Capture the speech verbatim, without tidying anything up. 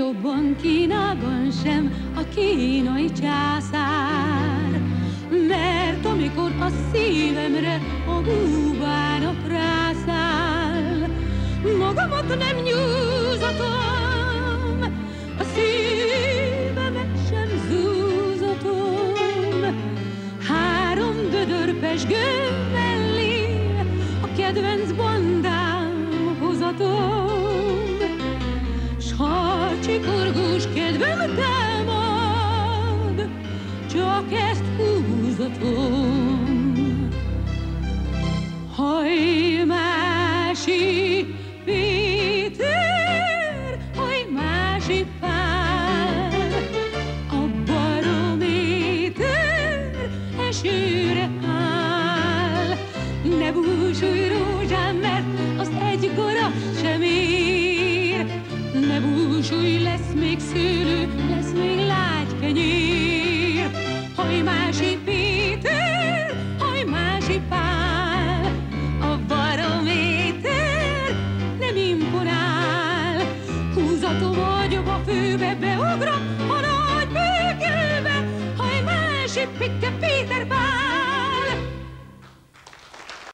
jobban Kínában sem a kínai császár. Mert amikor a szívemre a búvárok rászáll, magamat nem nyújzatom, a szívemet sem zúzatom. Három dödör pezsgő mellé a kedvenc bandám hozatom, s ha csikorgós kedvem támad, csak ezt húzatom. Hajmási Péter, hajmási Pál, a barométer esőre áll. Ne búsulj rózsám, mert az egy garat sem ér. Ne búsulj, lesz még szőlő, lesz még lágy kenyér. Hajmási Péter, hajmási Pál, a barométer nem imponál. Húzatom agyom a főbe, beugrok a nagy bőkelőbe, hajmási Pikke Péter Pál.